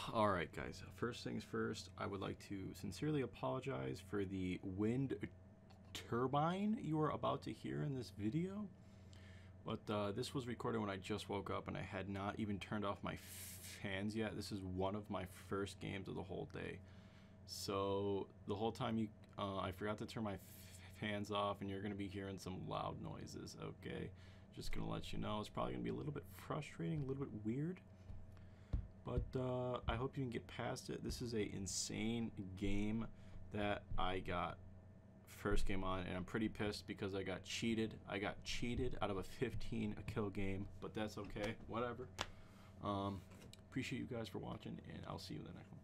Alright guys, first things first, I would like to sincerely apologize for the wind turbine you are about to hear in this video. But this was recorded when I just woke up and I had not even turned off my fans yet. This is one of my first games of the whole day. So the whole time I forgot to turn my fans off, and you're going to be hearing some loud noises, okay? Just going to let you know, it's probably going to be a little bit frustrating, a little bit weird. But I hope you can get past it. This is a insane game that I got first game on, and I'm pretty pissed because I got cheated. I got cheated out of a 15 kill game, but that's okay. Whatever. Appreciate you guys for watching, and I'll see you in the next one.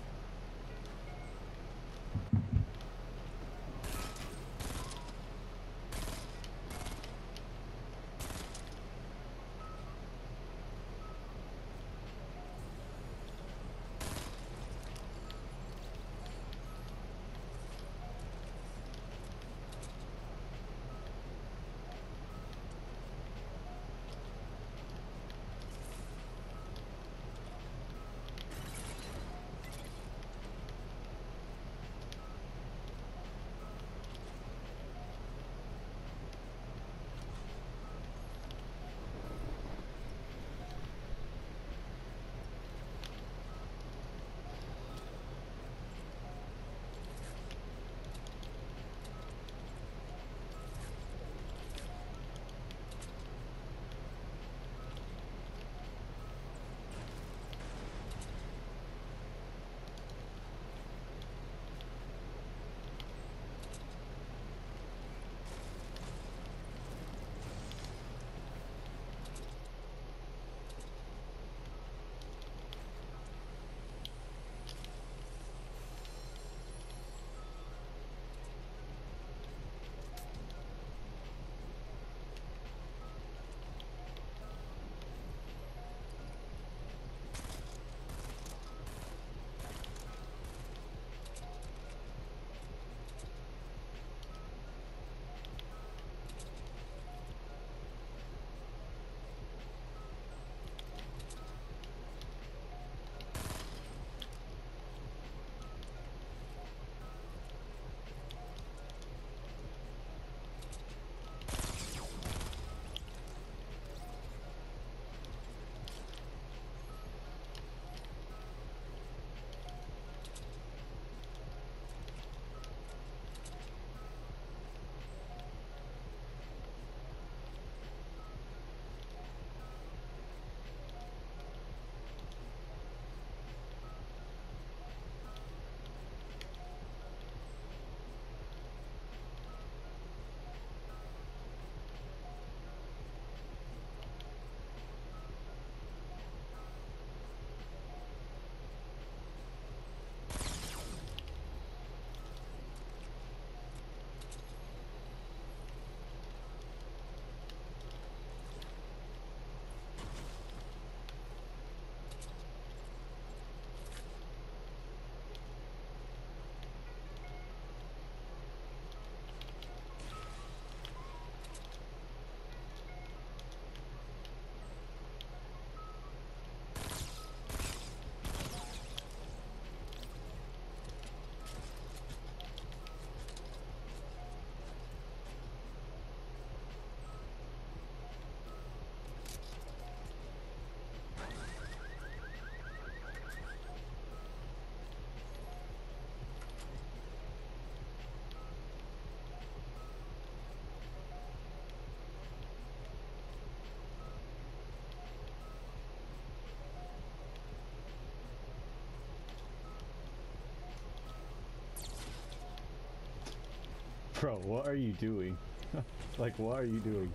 Bro, what are you doing? Like, what are you doing?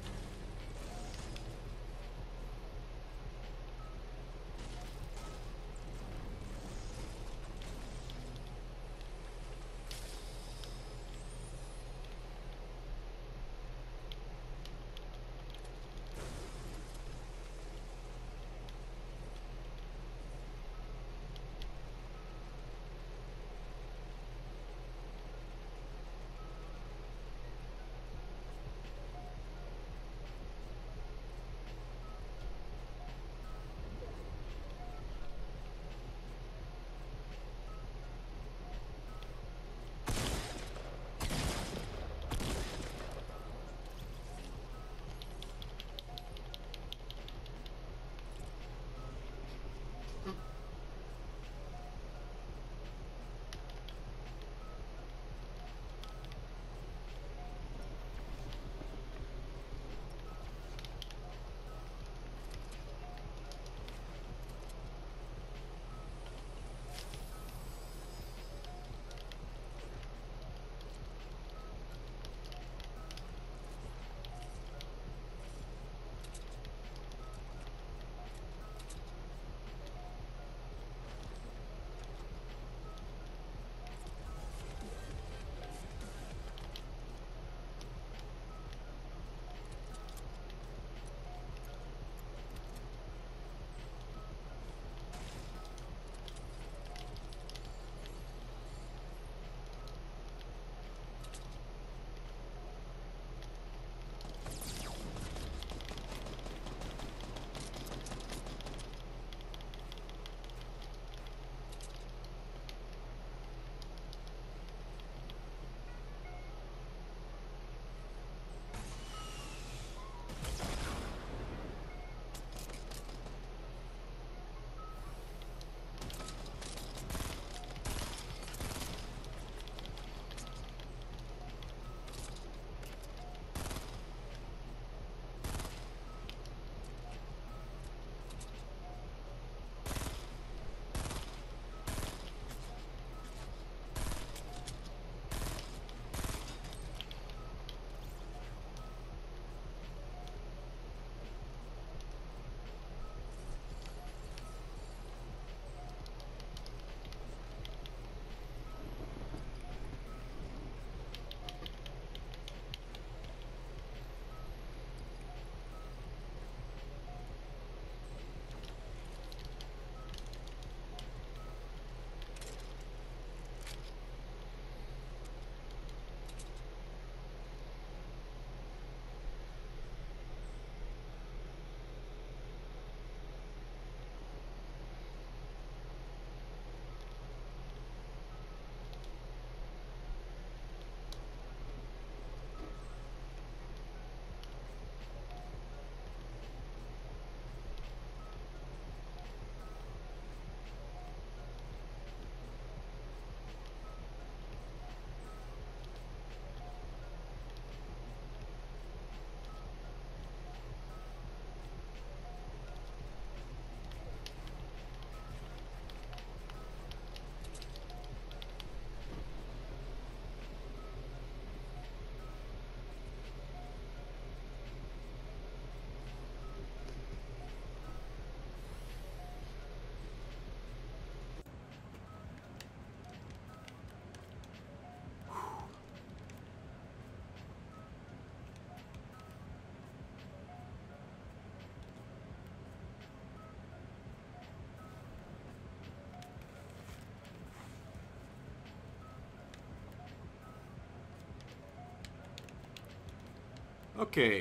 Okay.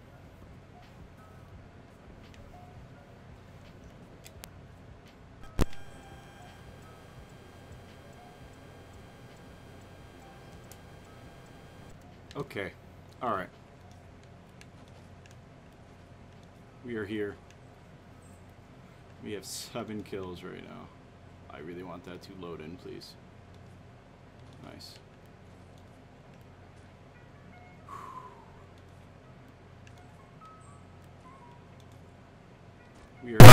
Okay. Alright. We are here. We have 7 kills right now. I really want that to load in, please. Nice. We are...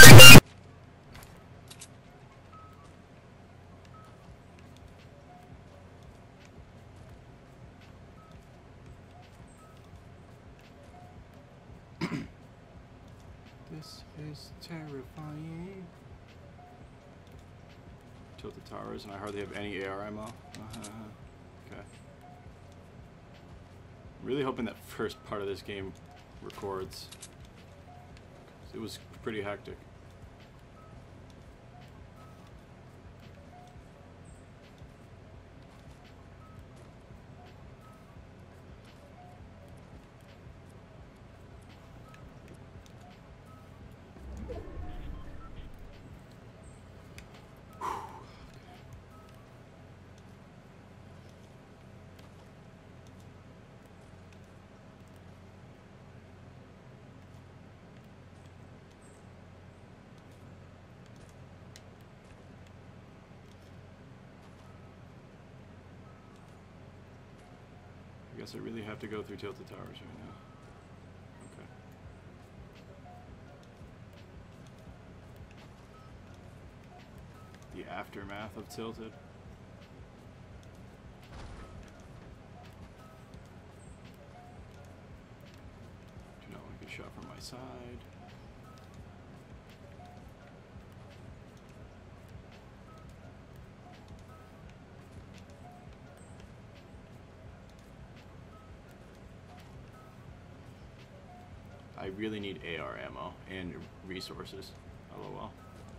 This is terrifying. Tilt the towers, and I hardly have any AR ammo. Okay. I'm really hoping that first part of this game records. It was pretty hectic. I guess I really have to go through Tilted Towers right now. Okay. The aftermath of Tilted. Do not want to get shot from my side. I really need AR ammo and resources. LOL.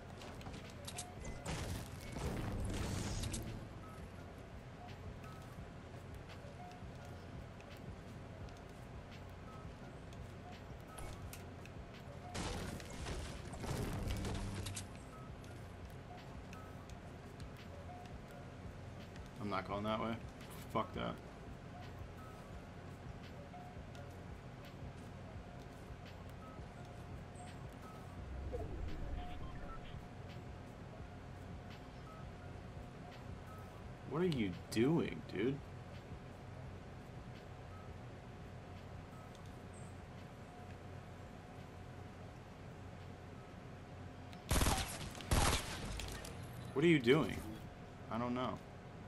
I'm not going that way. Fuck that. What are you doing, dude? What are you doing? I don't know.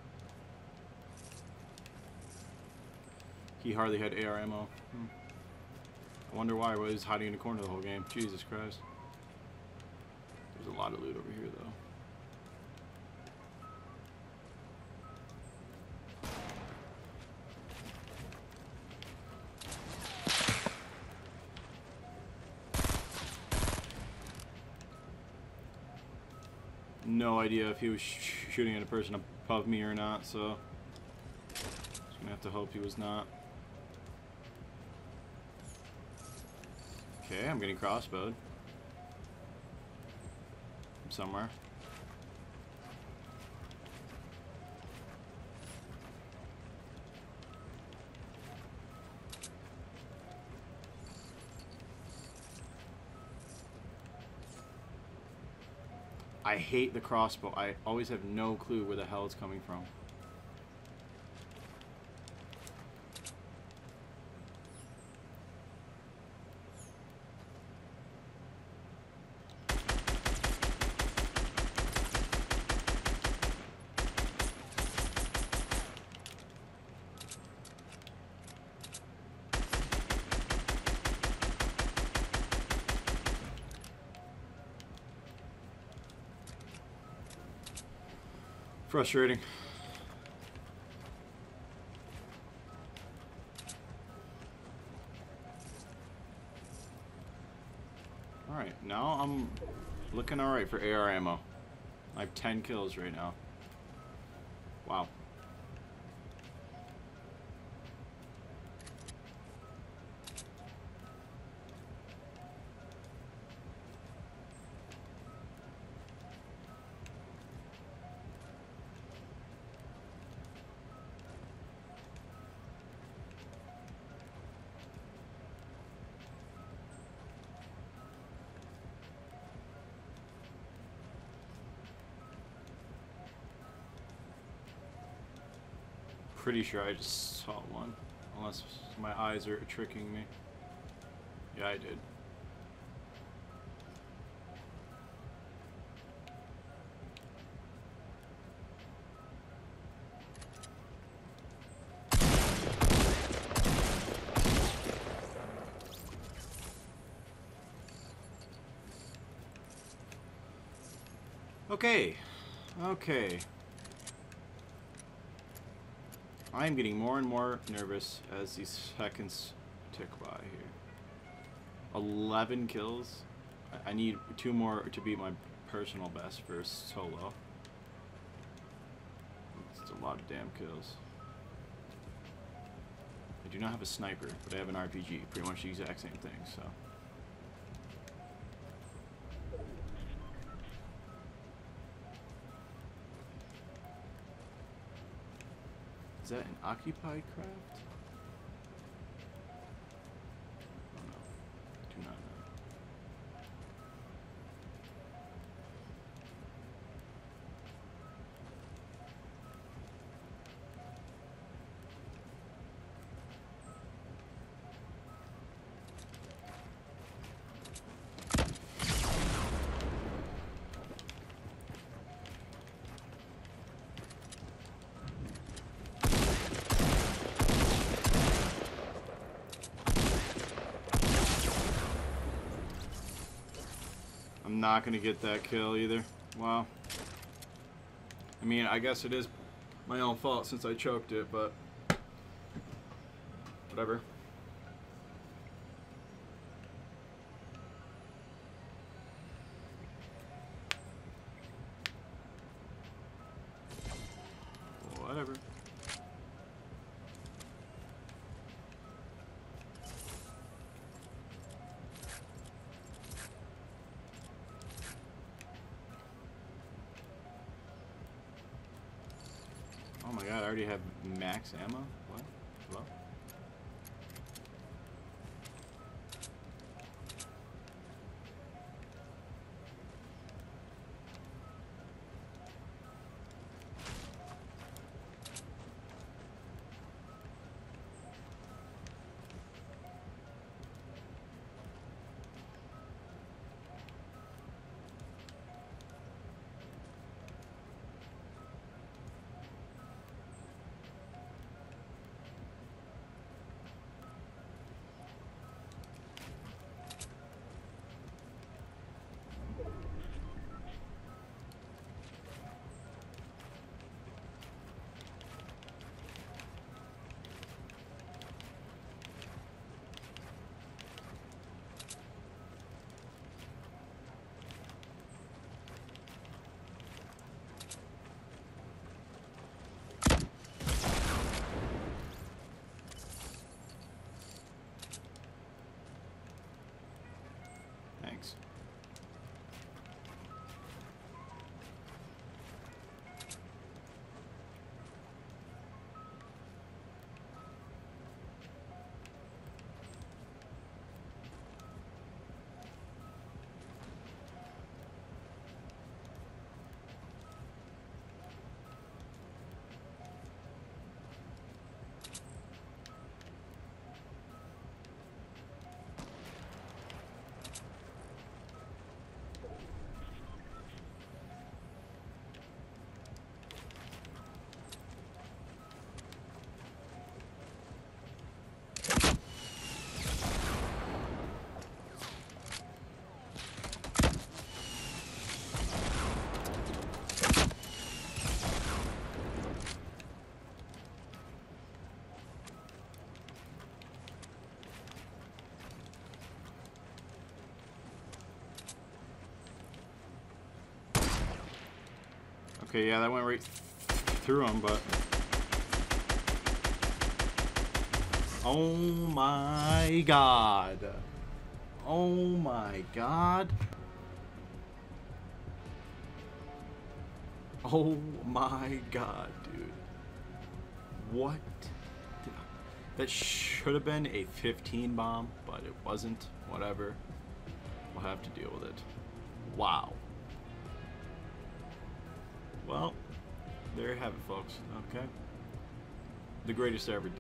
He hardly had AR ammo. I wonder why. He was hiding in the corner the whole game. Jesus Christ. There's a lot of loot over here, though. No idea if he was shooting at a person above me or not, so just gonna have to hope he was not. Okay, I'm getting crossbowed from somewhere. I hate the crossbow. I always have no clue where the hell it's coming from. Frustrating. Alright, now I'm looking alright for AR ammo. I have 10 kills right now. Wow. pretty sure I just saw one. Unless my eyes are tricking me. Yeah, I did. Okay. Okay. I'm getting more and more nervous as these seconds tick by here. 11 kills. I need 2 more to beat my personal best for solo. It's a lot of damn kills. I do not have a sniper, but I have an RPG. Pretty much the exact same thing, so. Is that an occupied craft? Oh no. Do not know. I'm not gonna get that kill either. Wow. I mean, I guess it is my own fault since I choked it, but whatever. Whatever. Oh my god, I already have max ammo? What? Hello? Thanks. Okay, yeah, that went right through him, but... Oh my god. Oh my god. Oh my god, dude. What? That should have been a 15 bomb, but it wasn't. Whatever. We'll have to deal with it. Wow. Well, there you have it, folks. Okay. the greatest to ever